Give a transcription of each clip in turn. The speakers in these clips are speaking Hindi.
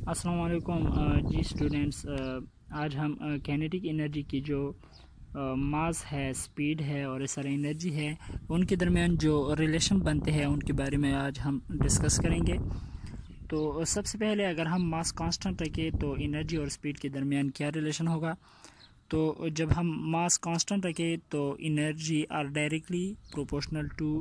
अस्सलाम वालेकुम जी स्टूडेंट्स। आज हम काइनेटिक एनर्जी की जो मास है, स्पीड है और इस तरह एनर्जी है, उनके दरमियान जो रिलेशन बनते हैं उनके बारे में आज हम डिस्कस करेंगे। तो सबसे पहले अगर हम मास कांस्टेंट रखें तो एनर्जी और स्पीड के दरमियान क्या रिलेशन होगा। तो जब हम मास कांस्टेंट रखें तो energy are directly proportional to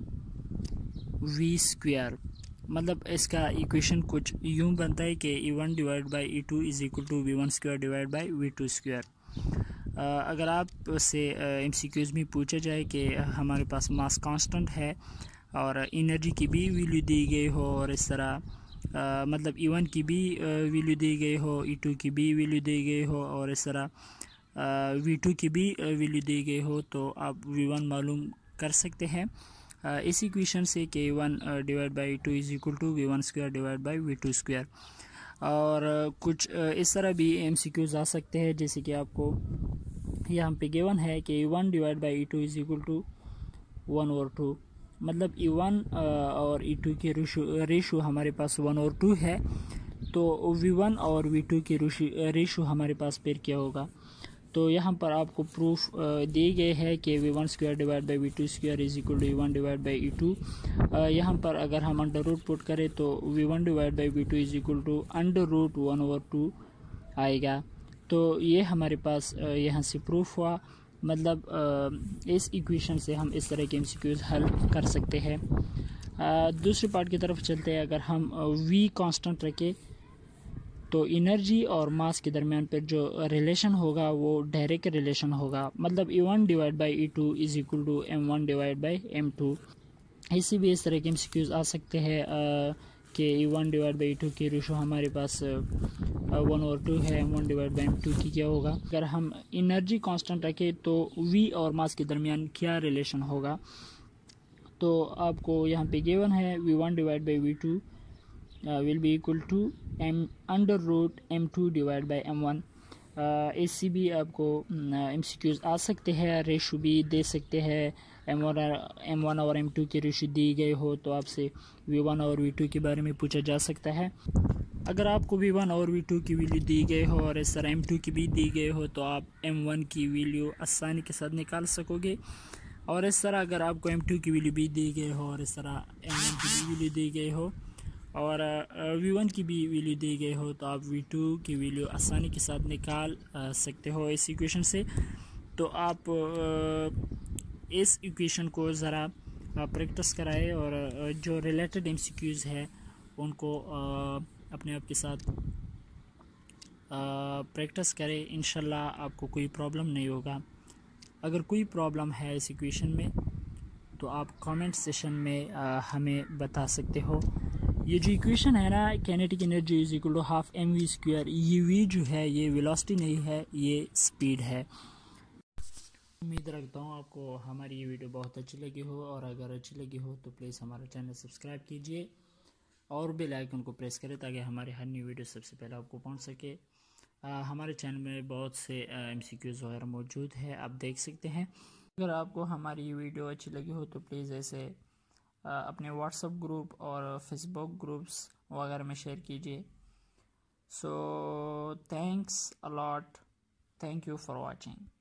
V square. मतलब इसका इक्वेशन कुछ यूं बनता है कि E1 divide by E2 is equal to V1 square divide by V2 square. अगर आप से MCQs में पूछा जाए कि हमारे पास मास कांस्टेंट है और एनर्जी की भी वैल्यू दी गई हो और इस तरह मतलब E1 की भी वैल्यू दी गई हो, E2 की भी वैल्यू दी गई हो और इस तरह V2 की भी वैल्यू दी गई हो, तो आप V1 मालूम कर सकते हैं इस इक्वेशन से कि E1 divide by E2 is equal to V1 square divide by V2 square. और कुछ इस तरह भी MCQs आ सकते हैं, जैसे कि आपको यहाँ पे गिवन है कि E1 divide by E2 is equal to 1 और 2। मतलब E1 और E2 के रेशो हमारे पास 1 और 2 है, तो V1 और V2 के रेशो हमारे पास फिर क्या होगा। तो यहाँ पर आपको प्रूफ दिए गए है कि V1 square divide by V2 square is equal to E1 divide by E2। यहाँ पर अगर हम अंडर रूट पुट करें तो V1 divide by V2 is equal to under root 1 over 2 आएगा। तो ये हमारे पास यहाँ से प्रूफ हुआ। मतलब इस इक्वेशन से हम इस तरह के MCQs हल कर सकते हैं। दूसरी पार्ट की तरफ चलते हैं। अगर हम V कांस्टेंट रखें तो एनर्जी और मास के दरमियान पर जो रिलेशन होगा वो डायरेक्ट रिलेशन होगा। मतलब E1 divide by E2 is equal to M1 divide by M2। इसी भी इस तरह के MCQs आ सकते हैं कि E1 डिवाइड बाई E2 की रेशो हमारे पास 1 और 2 है, M1 डिवाइड बाई M2 की क्या होगा। अगर हम एनर्जी कांस्टेंट रखें तो V और मास के दरमियान क्या रिलेशन होगा। तो आपको यहाँ पे गिवन है V1 divide by V2 will be equal to m under root m2 divide by m1। इससे भी आपको MCQs आ सकते हैं, रेशो भी दे सकते हैं। M1 और M2 की रेशो दी गई हो तो आपसे V1 और V2 के बारे में पूछा जा सकता है। अगर आपको V1 और V2 की वैल्यू दी गई हो और इस तरह M2 की भी दी गई हो तो आप M1 की वैल्यू आसानी के साथ निकाल सकोगे। और इस तरह अगर आपको M2 की वैल्यू भी दी गई हो और इस तरह M1 की भी वैल्यू दी गई हो और V1 की भी वैल्यू दी गई हो तो आप V2 की वैल्यू आसानी के साथ निकाल सकते हो इस इक्वेशन से। तो आप इस इक्वेशन को ज़रा प्रैक्टिस कराएं और जो रिलेटेड MCQs है उनको अपने आप के साथ प्रैक्टिस करें। इंशाल्लाह आपको कोई प्रॉब्लम नहीं होगा। अगर कोई प्रॉब्लम है इस इक्वेशन में तो आप कमेंट सेशन में हमें बता सकते हो। ये जो इक्वेशन है ना, kinetic energy is equal to half mv square, ये v जो है ये वेलोसिटी नहीं है, ये स्पीड है। उम्मीद रखता हूँ आपको हमारी ये वीडियो बहुत अच्छी लगी हो, और अगर अच्छी लगी हो तो प्लीज़ हमारा चैनल सब्सक्राइब कीजिए और बेल आइकन को प्रेस करें ताकि हमारी हर न्यू वीडियो सबसे पहले आपको पहुँच सके। हमारे चैनल में बहुत से MCQs वगैरह मौजूद है, आप देख सकते हैं। अगर आपको हमारी ये वीडियो अच्छी लगी हो तो प्लीज़ ऐसे अपने व्हाट्सएप ग्रुप और फेसबुक ग्रुप्स वगैरह में शेयर कीजिए। So thanks a lot, thank you for watching.